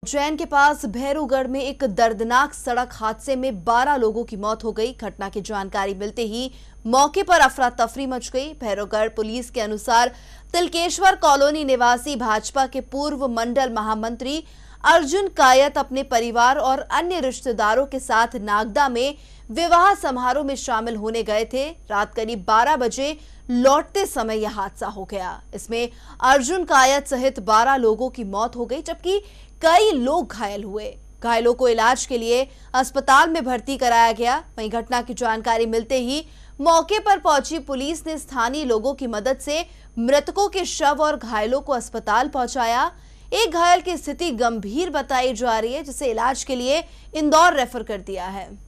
उज्जैन के पास भैरूगढ़ में एक दर्दनाक सड़क हादसे में 12 लोगों की मौत हो गई। घटना की जानकारी मिलते ही मौके पर अफरा तफरी मच गई। भैरूगढ़ पुलिस के अनुसार तिलकेश्वर कॉलोनी निवासी भाजपा के पूर्व मंडल महामंत्री अर्जुन कायत अपने परिवार और अन्य रिश्तेदारों के साथ नागदा में विवाह समारोह में शामिल होने गए थे। रात करीब 12 बजे लौटते समय यह हादसा हो गया। इसमें अर्जुन कायत सहित 12 लोगों की मौत हो गई, जबकि कई लोग घायल हुए। घायलों को इलाज के लिए अस्पताल में भर्ती कराया गया। वहीं घटना की जानकारी मिलते ही मौके पर पहुंची पुलिस ने स्थानीय लोगों की मदद से मृतकों के शव और घायलों को अस्पताल पहुंचाया। एक घायल की स्थिति गंभीर बताई जा रही है, जिसे इलाज के लिए इंदौर रेफर कर दिया है।